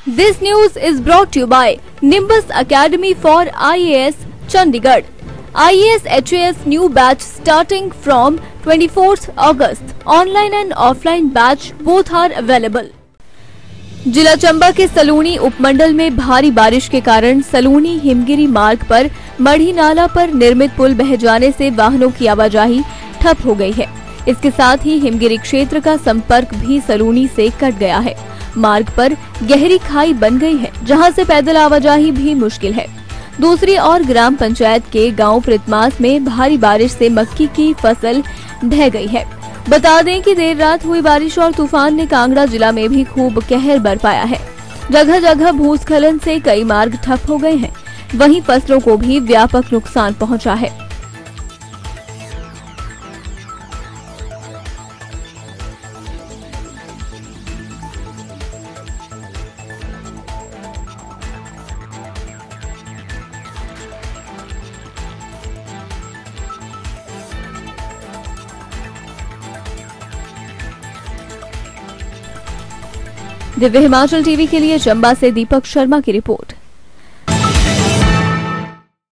This news is brought to you by Nimbus Academy for IAS, Chandigarh. IAS HAS new batch starting from 24th August. Online and offline batch both are available. जिला चंबा के सलूनी उपमंडल में भारी बारिश के कारण सलूनी हिमगिरी मार्ग पर मढ़ी नाला पर निर्मित पुल बह जाने से वाहनों की आवाजाही ठप हो गई है। इसके साथ ही हिमगिरी क्षेत्र का संपर्क भी सलूनी से कट गया है। मार्ग पर गहरी खाई बन गई है, जहां से पैदल आवाजाही भी मुश्किल है। दूसरी ओर ग्राम पंचायत के गांव प्रितमास में भारी बारिश से मक्की की फसल ढह गई है। बता दें कि देर रात हुई बारिश और तूफान ने कांगड़ा जिला में भी खूब कहर बरपाया है। जगह जगह भूस्खलन से कई मार्ग ठप हो गए हैं। वहीं फसलों को भी व्यापक नुकसान पहुंचा है। दिव्य हिमाचल टीवी के लिए चंबा से दीपक शर्मा की रिपोर्ट।